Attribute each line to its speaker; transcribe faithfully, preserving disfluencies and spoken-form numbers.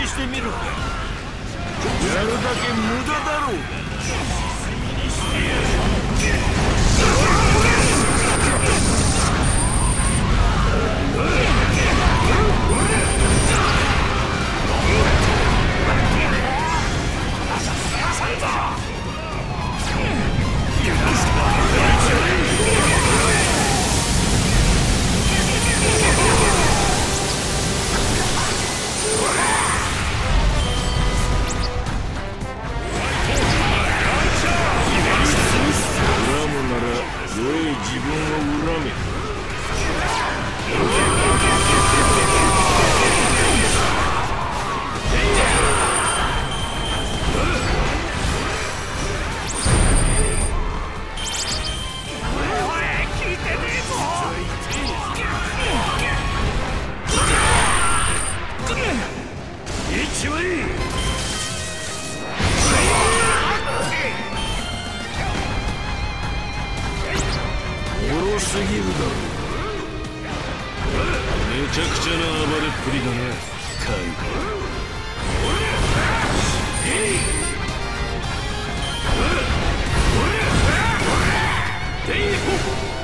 Speaker 1: 試してみるか。やるだけ無駄だろうが。自分を恨め。一番いい。すぎるだろう。めちゃくちゃな暴れっぷりだな、カイド。